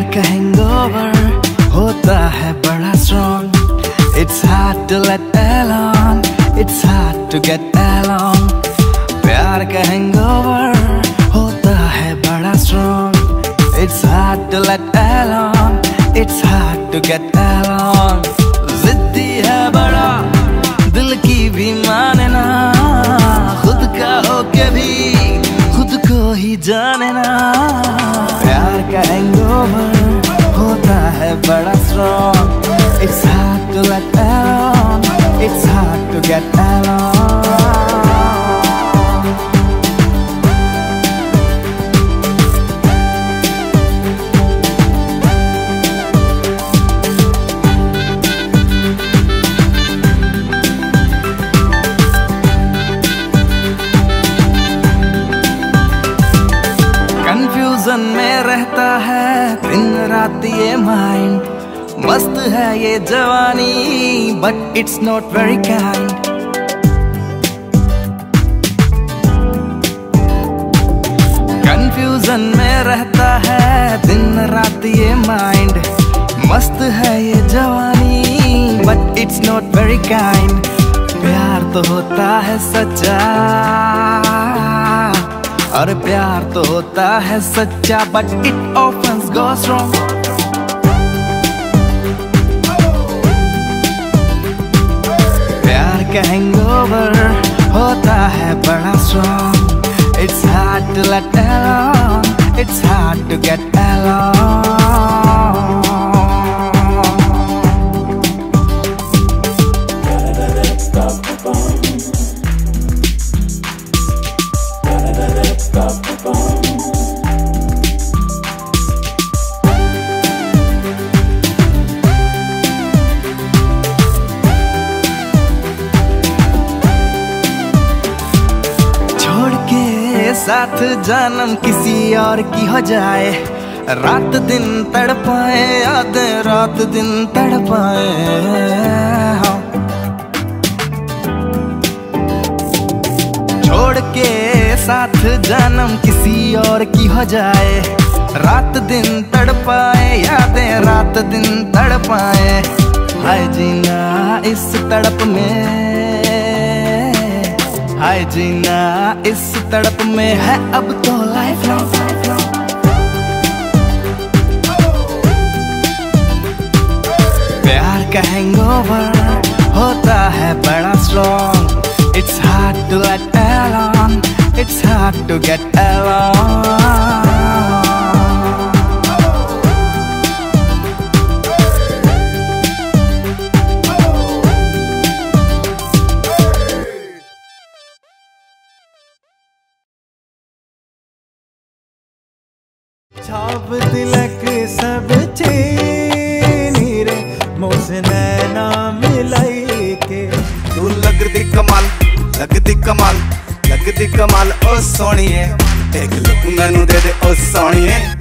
का हैंगओवर होता है बड़ा strong. It's hard to let alone, it's hard to get along. प्यार का हैंगओवर होता है बड़ा strong. It's hard to let alone, it's hard to get along. जिद्दी है बड़ा, दिल की भी माने ना, खुद का होके भी खुद को ही जाने ना. प्यार का हैंगओवर होता है बड़ा strong. It's hard to let alone, it's hard to get along. Confusion में रहता है दिन रात ये माइंड. मस्त है ये जवानी but it's not very kind. Confusion में रहता है दिन रात ये माइंड. मस्त है ये जवानी but it's not very kind. प्यार तो होता है सच्चा और प्यार तो होता है सच्चा but it often goes wrong. प्यार का हैंगओवर होता है बड़ा strong. It's hard to let alone, it's hard to get along. साथ जानम किसी और की हो जाए, रात दिन तड़पाए यादें रात दिन तड़पाए. छोड़ के साथ जानम किसी और की हो जाए, रात दिन तड़पाए यादें रात दिन तड़पाए. हाय जीना इस तड़प में, हाय जीना इस तड़प में है अब तो लाइफ लॉन्ग. प्यार का हैंगओवर होता है बड़ा strong. It's hard to let alone, it's hard to get along. छाप तिलक सब चीनी रे मोसे नैना मिलाई के. तू लगदी कमाल लगदी कमाल लगदी कमाल ओ सोनिए. एक लुक मैनू दे दे ओ सोनिए.